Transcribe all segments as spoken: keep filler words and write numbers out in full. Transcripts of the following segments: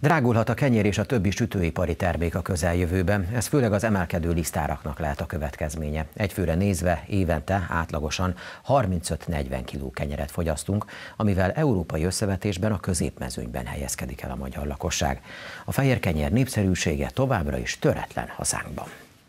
Drágulhat a kenyér és a többi sütőipari termék a közeljövőben, ez főleg az emelkedő lisztáraknak lehet a következménye. Egyfőre nézve évente átlagosan harmincöt-negyven kiló kenyeret fogyasztunk, amivel európai összevetésben a középmezőnyben helyezkedik el a magyar lakosság. A fehér kenyér népszerűsége továbbra is töretlen hazánkban.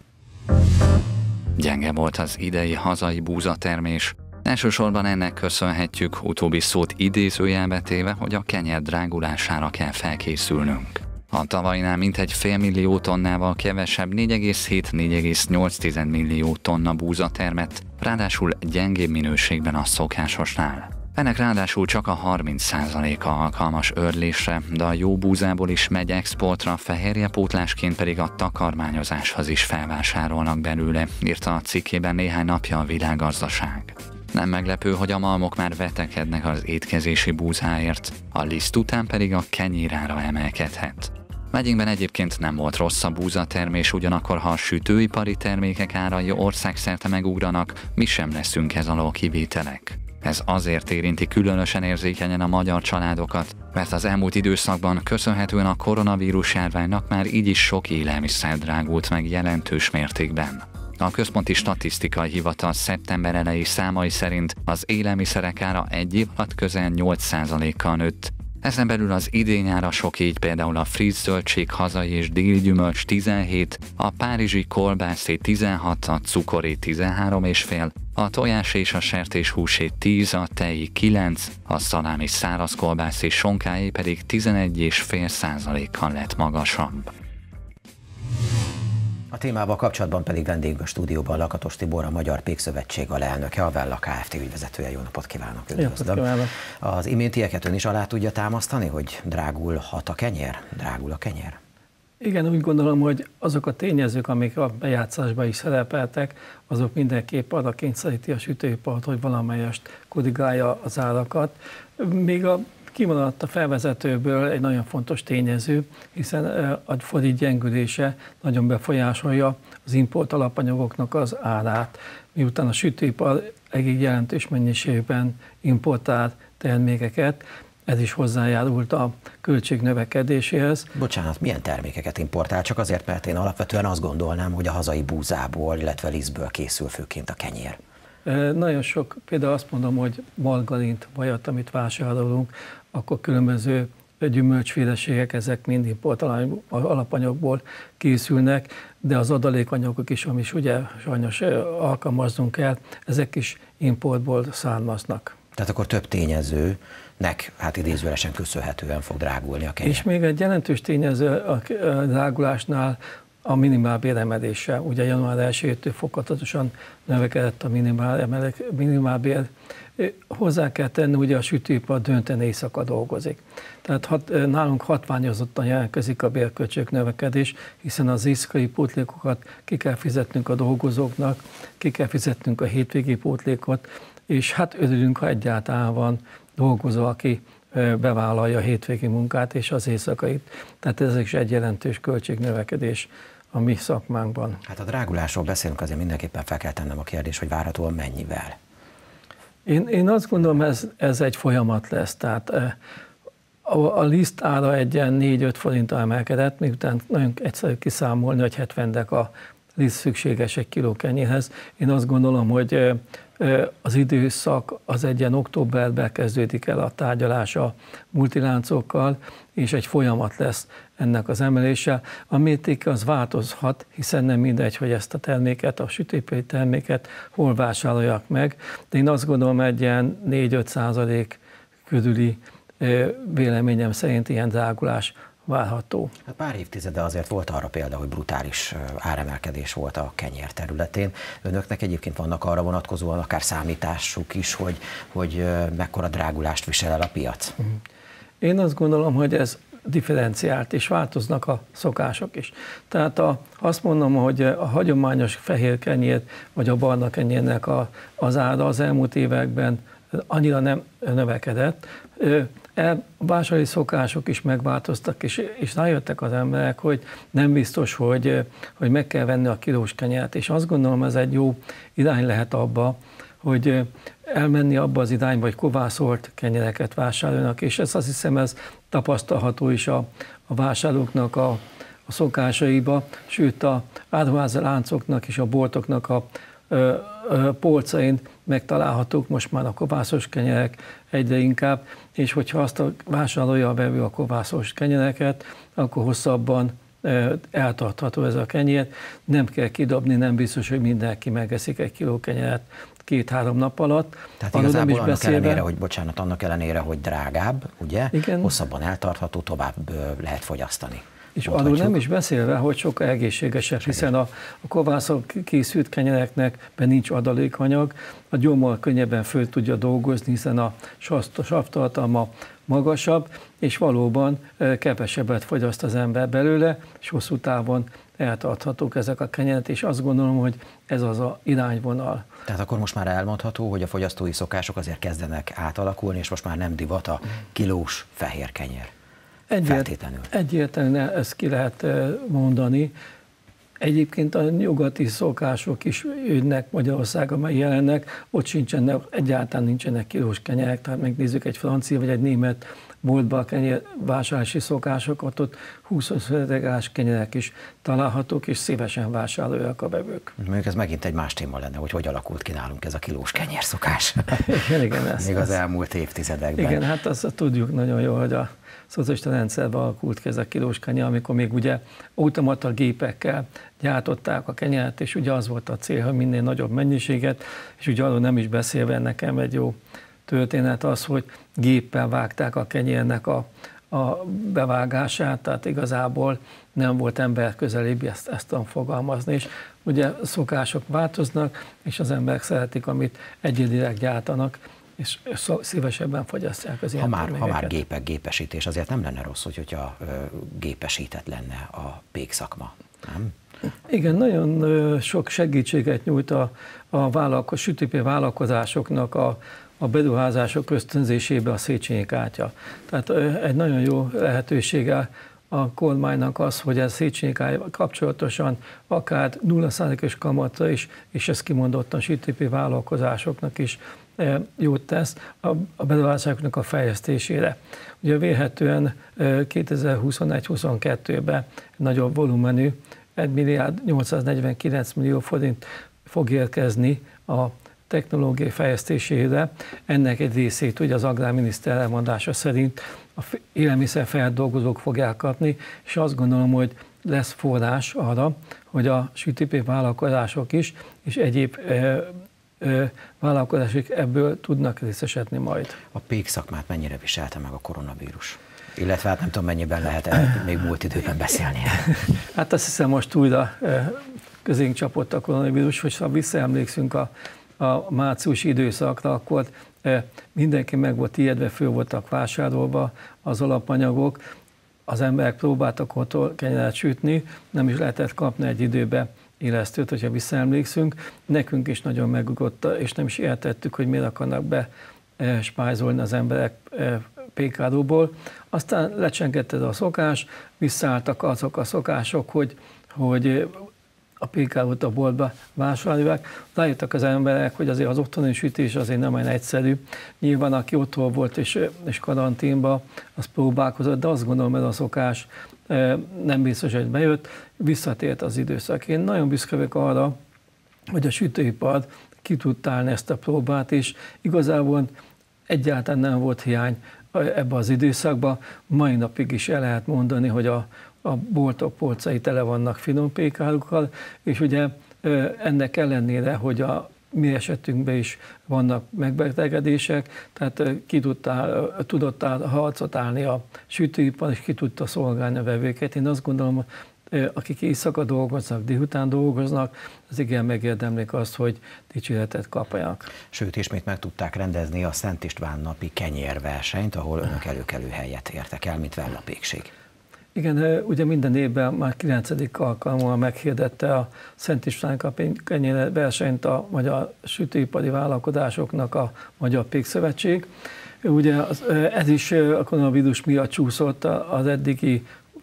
Gyenge volt az idei hazai búzatermés. Elsősorban ennek köszönhetjük, utóbbi szót idézőjelbe téve, hogy a kenyér drágulására kell felkészülnünk. A tavalynál mintegy félmillió tonnával kevesebb négy egész hét-négy egész nyolc millió tonna búza termett, ráadásul gyengébb minőségben a szokásosnál. Ennek ráadásul csak a harminc százaléka alkalmas őrlésre, de a jó búzából is megy exportra, fehérjepótlásként pedig a takarmányozáshoz is felvásárolnak belőle, írta a cikkében néhány napja a Világgazdaság. Nem meglepő, hogy a malmok már vetekednek az étkezési búzáért, a liszt után pedig a kenyérára emelkedhet. Megyénkben egyébként nem volt rossz a búzatermés, ugyanakkor ha a sütőipari termékek árai országszerte megugranak, mi sem leszünk ez alól kivételek. Ez azért érinti különösen érzékenyen a magyar családokat, mert az elmúlt időszakban köszönhetően a koronavírus járványnak már így is sok élelmiszer drágult meg jelentős mértékben. A Központi Statisztikai Hivatal szeptember eleji számai szerint az élelmiszerek ára egy év alatt közel nyolc százalékkal nőtt. Ezen belül az idényára sok, így például a friss zöldség, hazai és déli gyümölcs tizenhét, a párizsi kolbászé tizenhat, a cukoré tizenhárom és fél, a tojás és a sertéshúsé tíz, a teji kilenc, a szalámi száraz kolbász és sonkáé pedig tizenegy egész öt százalékkal lett magasabb. A témával kapcsolatban pedig vendégünk a stúdióban Lakatos Tibor, a Magyar Pékszövetség alelnöke, a Vella Kft. Ügyvezetője. Jó napot kívánok! Üdvözlöm! Az iméntieket ön is alá tudja támasztani, hogy drágulhat a kenyér? Drágul a kenyér? Igen, úgy gondolom, hogy azok a tényezők, amik a bejátszásban is szerepeltek, azok mindenképp arra kényszeríti a sütőipart, hogy valamelyest korrigálja az árakat. Még a kimaradt a felvezetőből egy nagyon fontos tényező, hiszen a forint gyengülése nagyon befolyásolja az import alapanyagoknak az árát. Miután a sütőipar egész jelentős mennyiségben importál termékeket, ez is hozzájárult a költség növekedéséhez. Bocsánat, milyen termékeket importál? Csak azért, mert én alapvetően azt gondolnám, hogy a hazai búzából, illetve lisztből készül főként a kenyér. Nagyon sok, például azt mondom, hogy margarint, vajat, amit vásárolunk, akkor különböző gyümölcsféleségek, ezek mind import alapanyagból készülnek, de az adalékanyagok is, amit ugye sajnos alkalmaznunk kell, ezek is importból származnak. Tehát akkor több tényezőnek, hát idézőjelesen köszönhetően fog drágulni a kenyér. És még egy jelentős tényező a drágulásnál a minimálbér emelése. Ugye január elsejétől fokozatosan növekedett a minimál, minimálbér. Hozzá kell tenni, ugye a sütőipar döntően éjszaka dolgozik. Tehát hat, nálunk hatványozottan jelentkezik a bérköltség növekedés, hiszen az éjszakai pótlékokat ki kell fizetnünk a dolgozóknak, ki kell fizetnünk a hétvégi pótlékot, és hát örülünk, ha egyáltalán van dolgozó, aki bevállalja a hétvégi munkát és az éjszakait. Tehát ez is egy jelentős költségnövekedés a mi szakmánkban. Hát a drágulásról beszélünk, azért mindenképpen fel kell tennem a kérdés, hogy várhatóan mennyivel? Én, én azt gondolom, ez, ez egy folyamat lesz. Tehát a, a liszt ára egy ilyen négy-öt forinttal emelkedett, miután nagyon egyszerű kiszámolni, hogy hetven dek a liszt szükséges egy kiló kenyérhez. Én azt gondolom, hogy az időszak az egy ilyen októberben kezdődik el a tárgyalás a multiláncokkal, és egy folyamat lesz ennek az emelése. A mértéke az változhat, hiszen nem mindegy, hogy ezt a terméket, a sütőipari terméket hol vásárolják meg, de én azt gondolom, egy ilyen négy-öt százalék körüli véleményem szerint ilyen drágulás várható. Hát pár évtizede azért volt arra példa, hogy brutális áremelkedés volt a kenyér területén. Önöknek egyébként vannak arra vonatkozóan akár számításuk is, hogy, hogy mekkora drágulást visel el a piac? Én azt gondolom, hogy ez differenciált, és változnak a szokások is. Tehát a, azt mondom, hogy a hagyományos fehér kenyér, vagy a barna kenyérnek a, az ára az elmúlt években annyira nem növekedett. A vásárlói szokások is megváltoztak, és, és rájöttek az emberek, hogy nem biztos, hogy, hogy meg kell venni a kilós kenyeret, és azt gondolom, ez egy jó irány lehet abba, hogy elmenni abba az irányba, hogy kovászolt kenyereket vásárolnak, és ez azt hiszem, ez tapasztalható is a, a vásárlóknak a, a szokásaiba, sőt a áruházi láncoknak és a boltoknak a ö, ö, polcain megtalálhatók most már a kovászos kenyerek egyre inkább, és hogyha azt a vásárolja a vevő a kovászos kenyereket, akkor hosszabban eltartható ez a kenyér, nem kell kidobni, nem biztos, hogy mindenki megeszik egy kiló kenyeret két-három nap alatt. Tehát igazából nem is annak beszélve, ellenére, hogy bocsánat, annak ellenére, hogy drágább, ugye, igen, hosszabban eltartható, tovább lehet fogyasztani. És arról nem is beszélve, hogy sokkal egészségesebb, hiszen a, a kovászok készült kenyereknek be nincs adalékanyag, a gyomor könnyebben föl tudja dolgozni, hiszen a savtartalma magasabb, és valóban kevesebbet fogyaszt az ember belőle, és hosszú távon eltarthatók ezek a kenyerek, és azt gondolom, hogy ez az a irányvonal. Tehát akkor most már elmondható, hogy a fogyasztói szokások azért kezdenek átalakulni, és most már nem divat a kilós fehér kenyer. Feltétlenül. Egyértelműen ezt ki lehet mondani. Egyébként a nyugati szokások is jönnek Magyarországon, jelennek, ott sincsenek, egyáltalán nincsenek kilós kenyerek, tehát megnézzük egy francia vagy egy német boltban a kenyér vásárlási szokásokat, ott húsz-húsz kenyerek is találhatók, és szívesen vásárolják a vevők. Mondjuk ez megint egy más téma lenne, hogy hogy alakult ki nálunk ez a kilós kenyér szokás. Igen, igen. Ez, Még az ez. elmúlt évtizedekben. Igen, hát azt tudjuk nagyon jól, hogy a szocialista rendszerben alakult ki ez a kilós kenyér, amikor még ugye automata gépekkel gyártották a kenyeret, és ugye az volt a cél, hogy minél nagyobb mennyiséget, és ugye arról nem is beszélve, nekem egy jó történet az, hogy géppel vágták a kenyérnek a, a bevágását, tehát igazából nem volt ember közelébb, ezt, ezt tudom fogalmazni, és ugye szokások változnak, és az emberek szeretik, amit egyedileg gyártanak, és szívesebben fogyasztják az ilyen ha már, termékeket. Ha már gépek, gépesítés, azért nem lenne rossz, hogyha gépesített lenne a pékszakma, nem? Igen, nagyon sok segítséget nyújt a, a vállalko, sütőipari vállalkozásoknak a, a beruházások ösztönzésébe a Széchenyi kártya. Tehát egy nagyon jó lehetősége a kormánynak az, hogy a Széchenyi kártya kapcsolatosan akár nulla százalékos kamatra is, és ez kimondottan sütőipari vállalkozásoknak is jót tesz a beruházásoknak a fejlesztésére. Ugye vélhetően kétezer-huszonegy-huszonkettőben nagyobb volumenű egy milliárd nyolcszáznegyvenkilenc millió forint fog érkezni a technológiai fejlesztésére. Ennek egy részét ugye az agrárminiszter elmondása szerint a élelmiszerfeldolgozók fogják kapni, és azt gondolom, hogy lesz forrás arra, hogy a sütőipari vállalkozások is, és egyéb vállalkozások ebből tudnak részesedni majd. A pékszakmát mennyire viselte meg a koronavírus? Illetve hát nem tudom, mennyiben lehet el még múlt időben beszélni. Hát azt hiszem, most újra közénk csapott a koronavírus, hogyha visszaemlékszünk a, a márciusi időszakra, akkor mindenki meg volt ijedve, föl voltak vásárolva az alapanyagok, az emberek próbáltak otthon kenyeret sütni, nem is lehetett kapni egy időbe élesztőt, hogyha visszaemlékszünk. Nekünk is nagyon megugrott, és nem is értettük, hogy miért akarnak be spájzolni az emberek pékádóból. Aztán lecsengett ez a szokás, visszaálltak azok a szokások, hogy, hogy a pékádót a boltba vásárolják. Rájöttek az emberek, hogy azért az otthoni sütés azért nem olyan egyszerű. Nyilván aki otthon volt és, és karanténban, az próbálkozott, de azt gondolom, ez a szokás nem biztos, hogy bejött, visszatért az időszak. Én nagyon büszke vagyok arra, hogy a sütőipar ki tudta állni ezt a próbát, és igazából egyáltalán nem volt hiány ebbe az időszakban. Mai napig is el lehet mondani, hogy a, a boltok polcai tele vannak finom pékárukkal, és ugye ennek ellenére, hogy a mi esetünkben is vannak megbetegedések, tehát ki tudta, tudott áll, harcot állni a sütőipar, és ki tudta szolgálni a vevőket. Én azt gondolom, akik éjszaka dolgoznak, délután dolgoznak, az igen megérdemlik azt, hogy dicséretet kapjanak. Sőt, ismét meg tudták rendezni a Szent István napi kenyérversenyt, ahol önök előkelő helyet értek el, mint Vella pékség. Igen, ugye minden évben már kilencedik alkalommal meghirdette a Szent István kenyér versenyt a Magyar Sütőipari Vállalkozásoknak a Magyar Pékszövetség. Ugye ez is a koronavírus miatt csúszott az eddigi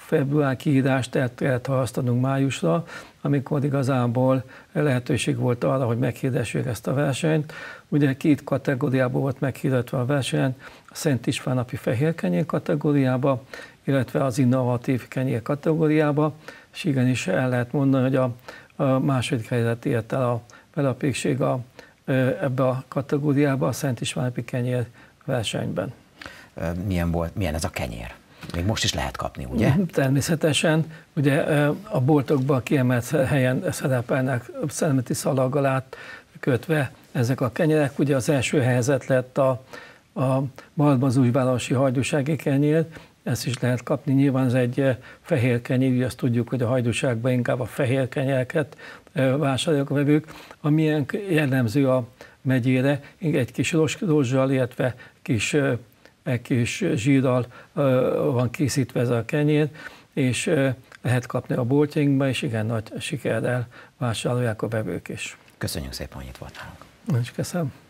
február kiírást el kellett halasztanunk májusra, amikor igazából lehetőség volt arra, hogy meghirdessük ezt a versenyt. Ugye két kategóriában volt meghirdetve a verseny, a Szent István napi fehérkenyér kategóriába, illetve az innovatív kenyér kategóriába, és igenis el lehet mondani, hogy a, a második helyet ért el a belapékség a, ebbe a kategóriába, a Szent István napi kenyér versenyben. Milyen volt, milyen ez a kenyér? Még most is lehet kapni, ugye? Természetesen. Ugye a boltokban kiemelt helyen szerepelnek szemeti szalaggal át kötve ezek a kenyerek. Ugye az első helyzet lett a, a Marmazújvárosi hajdúsági kenyér, ezt is lehet kapni. Nyilván ez egy fehér kenyér, azt tudjuk, hogy a hajdúságban inkább a fehér kenyereket vásárolják a vevők. Amilyen jellemző a megyére, egy kis rozsdal, illetve kis egy kis zsírral van készítve ez a kenyér, és lehet kapni a boltjainkba, és igen nagy sikerrel vásárolják a vevők is. Köszönjük szépen, hogy itt volt nálunk. Nagyon köszönöm.